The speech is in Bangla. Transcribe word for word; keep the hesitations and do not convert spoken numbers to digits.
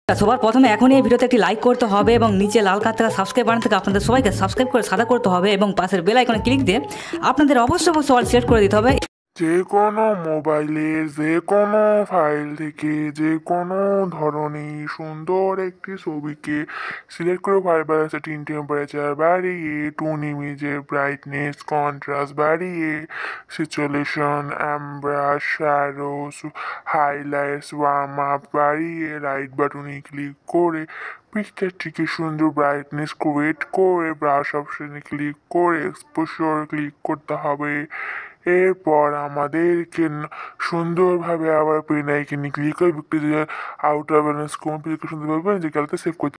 সবার প্রথমে এখনই এই ভিডিওতে একটি লাইক করতে হবে এবং নিচে লাল কার থেকে সাবস্ক্রাইব বাটন থেকে আপনাদের সবাইকে সাবস্ক্রাইব করে সাদা করতে হবে এবং পাশের বেল আইকনে ক্লিক দিয়ে আপনাদের অবশ্যই অবশ্যই অল সিলেক্ট করে দিতে হবে। যে কোনো মোবাইলের যে কোনো ফাইল থেকে যে কোনো ধরনের সুন্দর একটি ছবিকে সিলেক্ট করে ফাইল সেটিং টেম্পারেচার বাড়িয়ে টুন ইমেজের ব্রাইটনেস কন্ট্রাস্ট বাড়িয়ে সিচুয়েশন অ্যাম্ব্রাশ শ্যাডোস হাইলাইটস ওয়ার্ম আপ বাড়িয়ে রাইট বাটনে ক্লিক করে পিকচারটিকে সুন্দর ব্রাইটনেস ক্রিয়েট করে ব্রাশ অপশনে ক্লিক করে এক্সপোজার ক্লিক করতে হবে। এরপর আমাদেরকে সুন্দরভাবে আবার পেন আইকনে ক্লিক করে আউটার ব্যালেন্স কম সুন্দরভাবে যে কালকে সেভ করতে